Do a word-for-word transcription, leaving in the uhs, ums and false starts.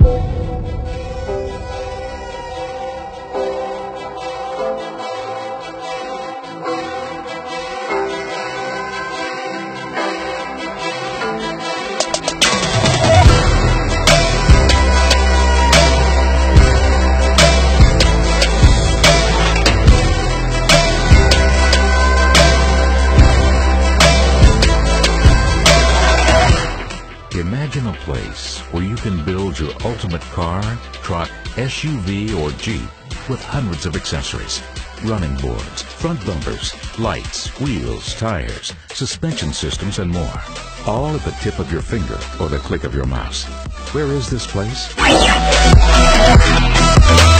Imagine a place where you can build your ultimate car, truck, S U V, or Jeep with hundreds of accessories. Running boards, front bumpers, lights, wheels, tires, suspension systems, and more. All at the tip of your finger or the click of your mouse. Where is this place?